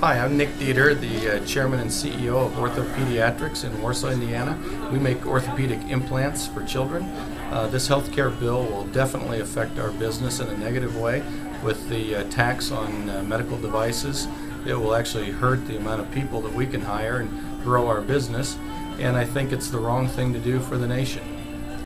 Hi, I'm Nick Deeter, the Chairman and CEO of OrthoPediatrics in Warsaw, Indiana. We make orthopedic implants for children. This healthcare bill will definitely affect our business in a negative way with the tax on medical devices. It will actually hurt the amount of people that we can hire and grow our business, and I think it's the wrong thing to do for the nation.